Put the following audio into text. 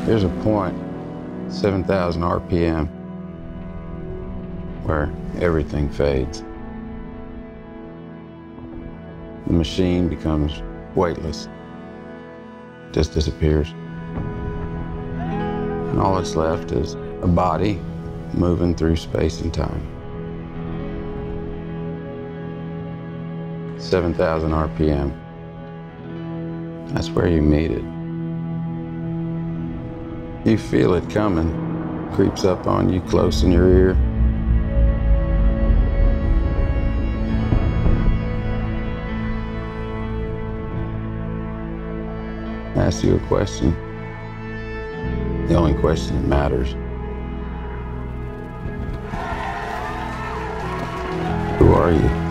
There's a point, 7,000 RPM, where everything fades. The machine becomes weightless, just disappears. And all that's left is a body moving through space and time. 7,000 RPM. That's where you meet it. You feel it coming, creeps up on you close in your ear. Ask you a question. The only question that matters. Who are you?